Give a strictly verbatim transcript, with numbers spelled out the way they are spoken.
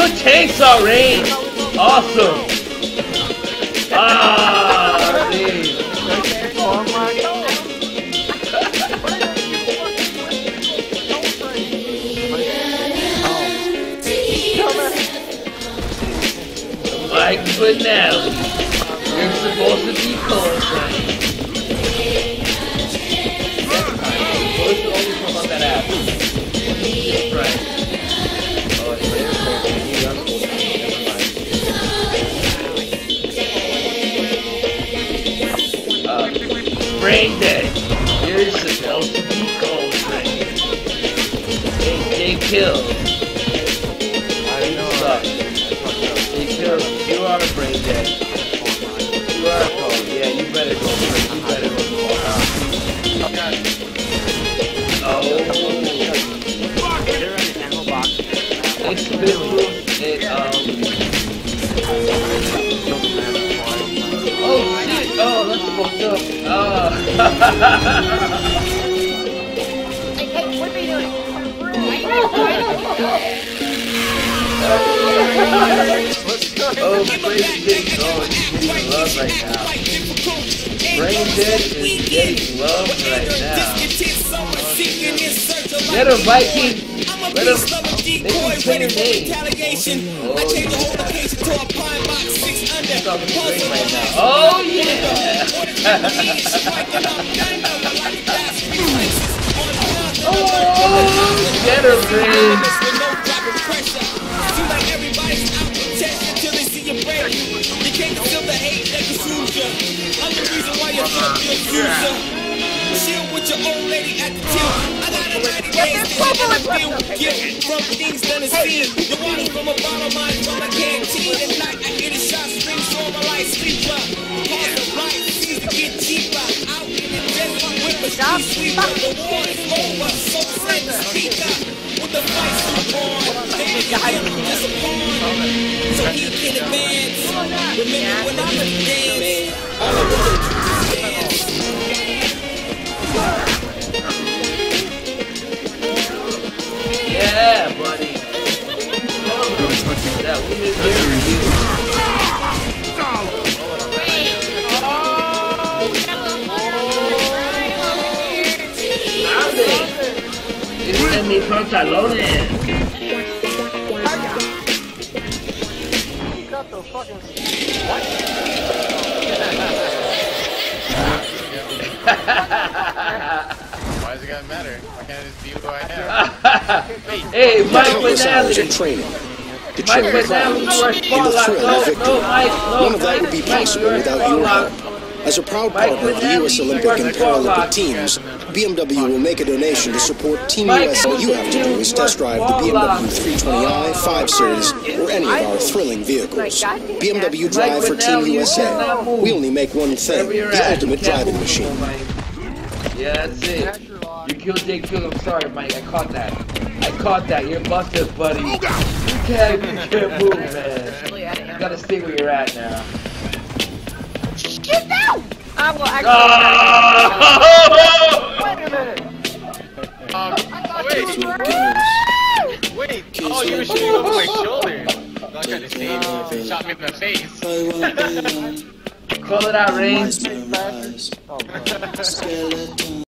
Good chainsaw range. Awesome. Ah, dude. Mike Finale. You're supposed to be colorblind. What's the only one on that app? That's right. Oh, it's right there. Never mind. Uh, brain dead. You're supposed to be colorblind. Hey, Jay Kill. I know. Jay Kill, you are a brain dead. You are a phone. Yeah, you better go. You better go. Oh. It's Billy. It, um... Oh, shit! Oh, that's fucked up. Oh. Hey, hey, what are you doing? Oh, Brain Dead. Oh, he's getting love right now. Brain Dead is getting love right now. Let him, Viking. Let him. Make him say your name. Oh, yeah. Oh, yeah. Oh, get her, Brain. Chill with your old lady at the tip. I got a ninety days to hit and I feel guilt from things done and seen. The water from a bottle, mine from a canteen. At night I get a shot, spring so my light sleeper. Cost of life seems to get cheaper. Out in the desert with a street sweeper. The war is over, so send the speaker. With the fight so on, they got him just a pawn. So he can advance. Remember when I used to dance? All I wanted to do was dance. Yeah, buddy. That we did here. It's en mis pantalones. Why does it gotta matter? Why can't I just be who I am? Hey, Mike Finale. Training. The Mike training Finale, you are in the spotlight. thrill No, of victory. no, Mike, no, None of that would be Mike, possible Mike, without your help. As a proud partner of the U S Olympic and Paralympic teams, B M W will make a donation to support Team U S A. All you have to do is test drive the B M W three twenty i, five series, or any of our thrilling vehicles. B M W Drive for Team U S A. We only make one thing, the ultimate driving machine. Yeah, that's it. You killed Jay Kill. I'm sorry, Mike. I caught that. I caught that. You're busted, buddy. You can't, you can't move, man. You gotta stay where you're at now. Get down! I will actually. Oh! Wait a minute. Um, wait. Wait. Oh, you were shooting over my shoulder. I'm not trying to save you. You shot me in the face. Call it out, Rain. Oh,